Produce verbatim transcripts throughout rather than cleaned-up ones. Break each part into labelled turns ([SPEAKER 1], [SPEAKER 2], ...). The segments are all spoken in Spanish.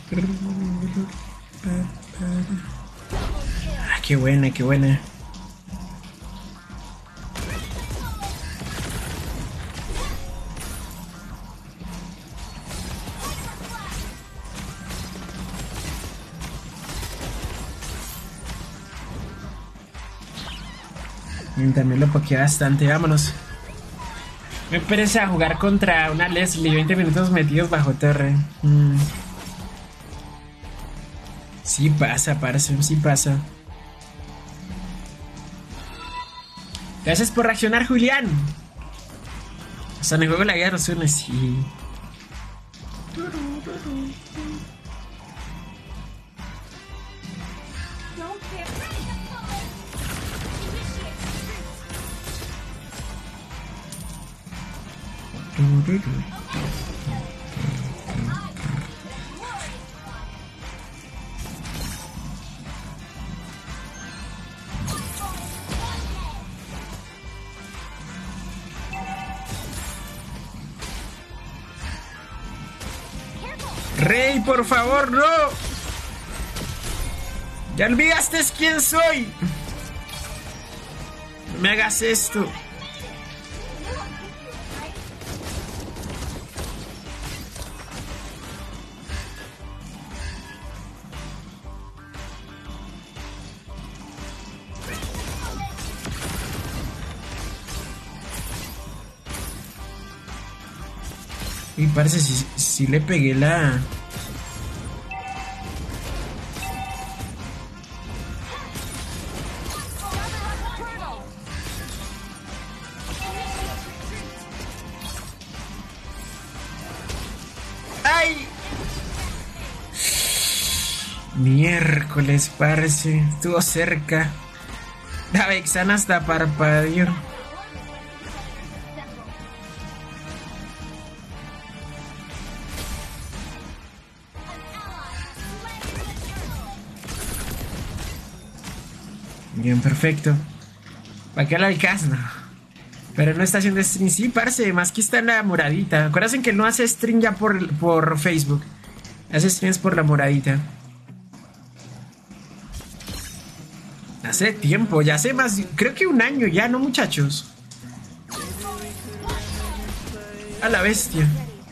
[SPEAKER 1] Ah, qué buena, qué buena. También lo pokeé bastante, vámonos. Me pereza jugar contra una Leslie, veinte minutos metidos bajo torre. Mm. Sí pasa, parce, sí pasa. Gracias por reaccionar, Julián. Hasta me juego la guía de los unos, sí. Rey, por favor, no. Ya olvidaste quién soy. No me hagas esto. Y parece si, si le pegué la... ¡Ay! Miércoles, parce. Estuvo cerca. La Vexana hasta parpadeó. Bien, perfecto. ¿Para qué la alcanza? Pero no está haciendo stream. Sí, parce, más que está en la moradita. Acuérdense que él no hace stream ya por, por Facebook. Hace streams por la moradita. Hace tiempo, ya hace más, creo que un año ya, ¿no, muchachos? A la bestia.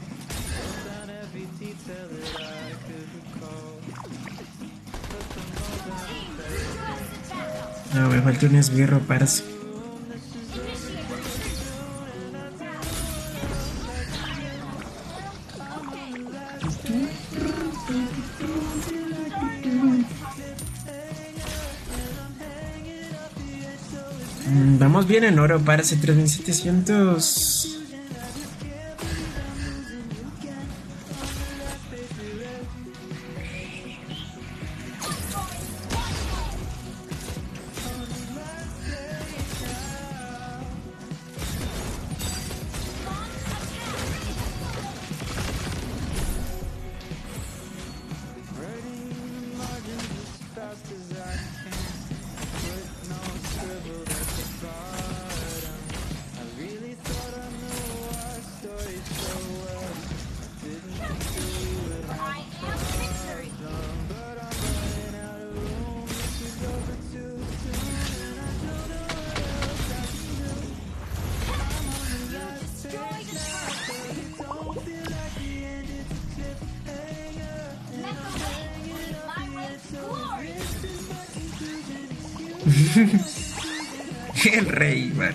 [SPEAKER 1] No, me falta un esbirro, parce. Mm, vamos bien en oro, parce, tres mil setecientos. El rey, man.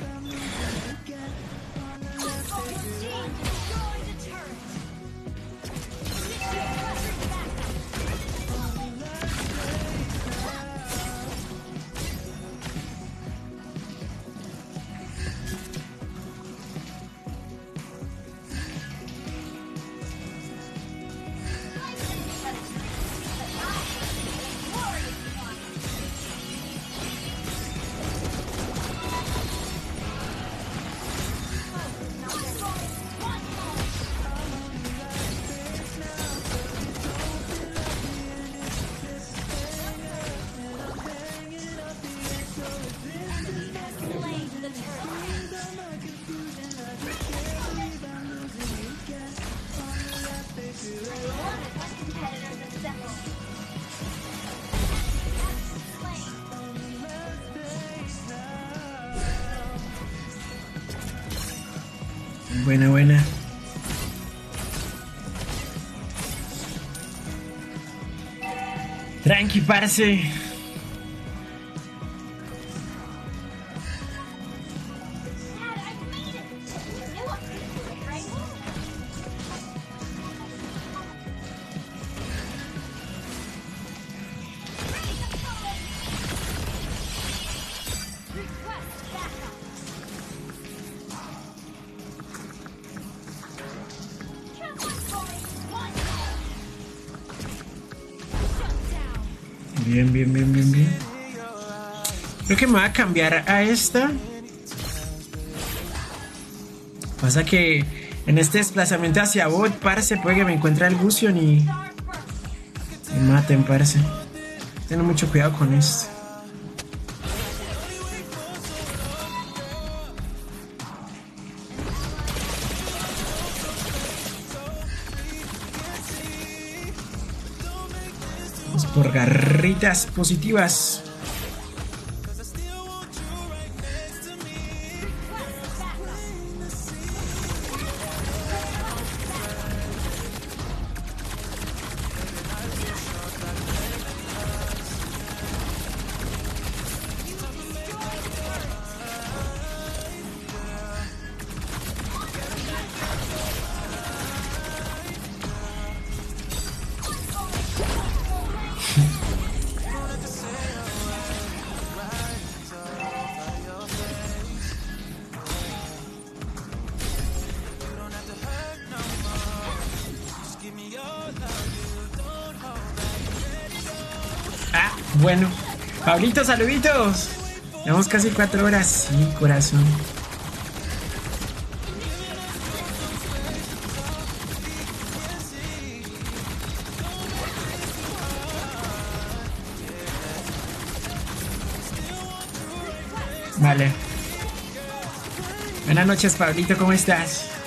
[SPEAKER 1] Buena, buena. Tranqui, parce. Bien, bien, bien, bien, bien. Creo que me voy a cambiar a esta. Pasa que en este desplazamiento hacia bot, parce, puede que me encuentre el Gusion y me maten, parce. Tengo mucho cuidado con esto. Vamos por garritas positivas. Ah, bueno. Pablito, saluditos. Llevamos casi cuatro horas. Sí, corazón. Vale. Buenas noches, Pablito, ¿cómo estás?